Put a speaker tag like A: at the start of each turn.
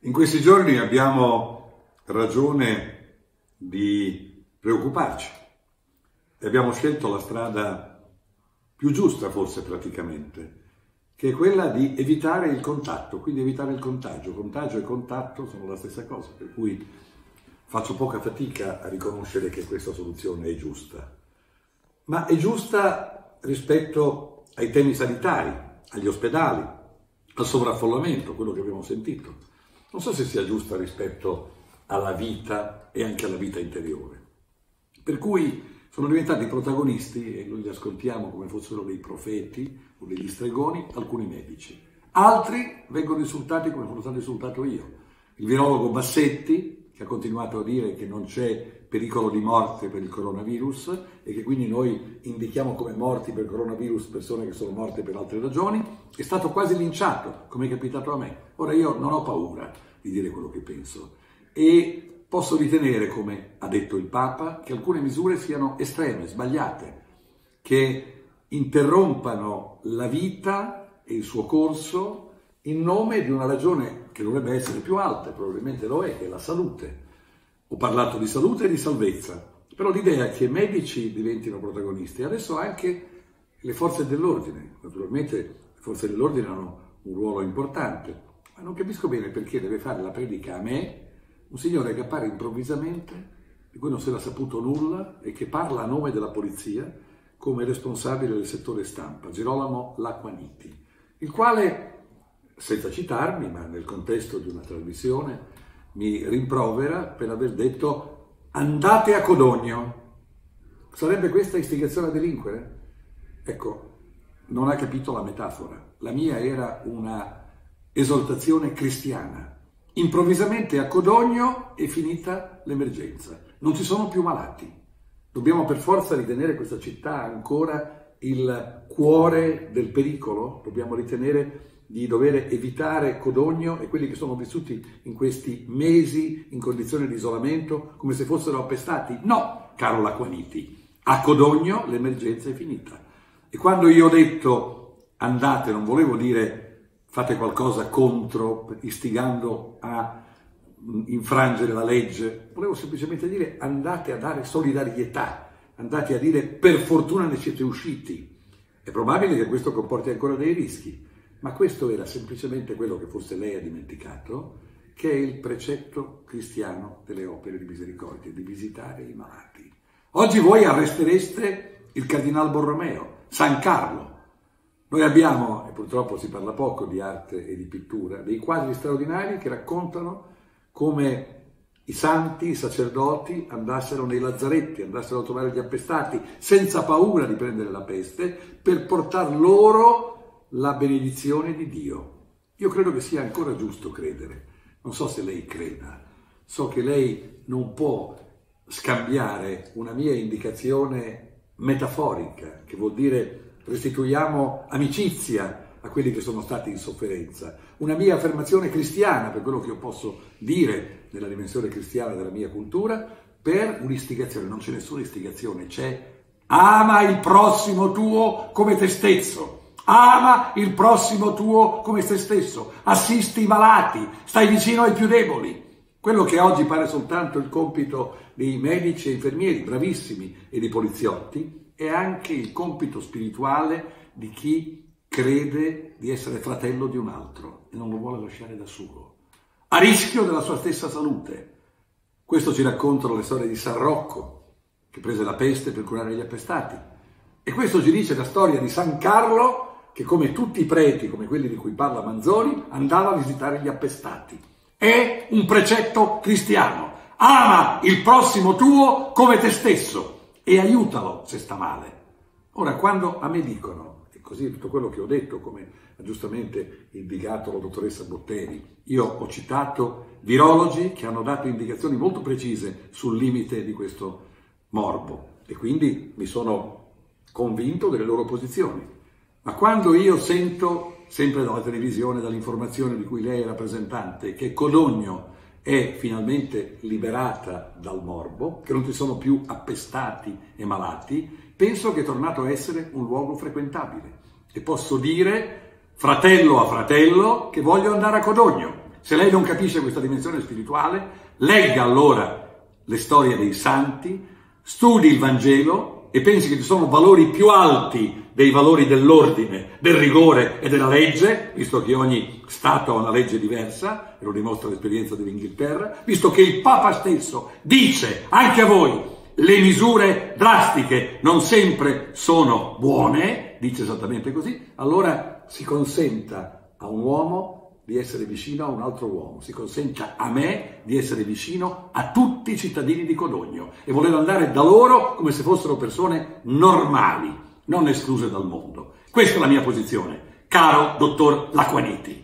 A: In questi giorni abbiamo ragione di preoccuparci e abbiamo scelto la strada più giusta forse praticamente, che è quella di evitare il contatto, quindi evitare il contagio. Contagio e contatto sono la stessa cosa, per cui faccio poca fatica a riconoscere che questa soluzione è giusta. Ma è giusta rispetto ai temi sanitari, agli ospedali, al sovraffollamento, quello che abbiamo sentito. Non so se sia giusta rispetto alla vita e anche alla vita interiore. Per cui sono diventati protagonisti, e noi li ascoltiamo come fossero dei profeti o degli stregoni, alcuni medici. Altri vengono insultati come sono stato insultato io. Il virologo Bassetti, che ha continuato a dire che non c'è pericolo di morte per il coronavirus e che quindi noi indichiamo come morti per il coronavirus persone che sono morte per altre ragioni, è stato quasi linciato, come è capitato a me. Ora io non ho paura di dire quello che penso e posso ritenere, come ha detto il Papa, che alcune misure siano estreme, sbagliate, che interrompano la vita e il suo corso in nome di una ragione che dovrebbe essere più alta, e probabilmente lo è, che è la salute. Ho parlato di salute e di salvezza, però l'idea che i medici diventino protagonisti, adesso anche le forze dell'ordine, naturalmente le forze dell'ordine hanno un ruolo importante, ma non capisco bene perché deve fare la predica a me, un signore che appare improvvisamente, di cui non si era saputo nulla e che parla a nome della polizia come responsabile del settore stampa, Girolamo Lacquaniti, il quale, senza citarmi, ma nel contesto di una trasmissione, mi rimprovera per aver detto andate a Codogno. Sarebbe questa istigazione a delinquere? Ecco, non ha capito la metafora. La mia era una esortazione cristiana. Improvvisamente a Codogno è finita l'emergenza. Non ci sono più malati. Dobbiamo per forza ritenere questa città ancora il cuore del pericolo? Dobbiamo ritenere di dover evitare Codogno e quelli che sono vissuti in questi mesi in condizioni di isolamento come se fossero appestati? No, caro Lacquaniti, a Codogno l'emergenza è finita. E quando io ho detto andate, non volevo dire fate qualcosa contro, istigando a infrangere la legge, volevo semplicemente dire andate a dare solidarietà, andate a dire per fortuna ne siete usciti. È probabile che questo comporti ancora dei rischi, ma questo era semplicemente quello che forse lei ha dimenticato, che è il precetto cristiano delle opere di misericordia, di visitare i malati. Oggi voi arrestereste il Cardinal Borromeo, San Carlo. Noi abbiamo, e purtroppo si parla poco di arte e di pittura, dei quadri straordinari che raccontano come i santi, i sacerdoti andassero nei lazzaretti, andassero a trovare gli appestati senza paura di prendere la peste per portar loro la benedizione di Dio. Io credo che sia ancora giusto credere. Non so se lei creda. So che lei non può scambiare una mia indicazione metaforica, che vuol dire restituiamo amicizia a quelli che sono stati in sofferenza. Una mia affermazione cristiana, per quello che io posso dire nella dimensione cristiana della mia cultura, per un'istigazione. Non c'è nessuna istigazione, c'è ama il prossimo tuo come te stesso. Ama il prossimo tuo come te stesso, assisti i malati, stai vicino ai più deboli. Quello che oggi pare soltanto il compito dei medici e infermieri, bravissimi, e di poliziotti, è anche il compito spirituale di chi crede di essere fratello di un altro e non lo vuole lasciare da solo, a rischio della sua stessa salute. Questo ci raccontano le storie di San Rocco, che prese la peste per curare gli appestati. E questo ci dice la storia di San Carlo, che come tutti i preti, come quelli di cui parla Manzoni, andava a visitare gli appestati. È un precetto cristiano. Ama il prossimo tuo come te stesso e aiutalo se sta male. Ora, quando a me dicono, e così tutto quello che ho detto, come ha giustamente indicato la dottoressa Botteri, io ho citato virologi che hanno dato indicazioni molto precise sul limite di questo morbo e quindi mi sono convinto delle loro posizioni. Ma quando io sento, sempre dalla televisione, dall'informazione di cui lei è rappresentante, che Codogno è finalmente liberata dal morbo, che non ci sono più appestati e malati, penso che è tornato a essere un luogo frequentabile. E posso dire, fratello a fratello, che voglio andare a Codogno. Se lei non capisce questa dimensione spirituale, legga allora le storie dei santi, studi il Vangelo e pensi che ci sono valori più alti dei valori dell'ordine, del rigore e della legge, visto che ogni Stato ha una legge diversa, e lo dimostra l'esperienza dell'Inghilterra, visto che il Papa stesso dice anche a voi le misure drastiche non sempre sono buone, dice esattamente così, allora si consenta a un uomo di essere vicino a un altro uomo, si consenta a me di essere vicino a tutti i cittadini di Codogno e voler andare da loro come se fossero persone normali, non escluse dal mondo. Questa è la mia posizione, caro dottor Lacquaniti.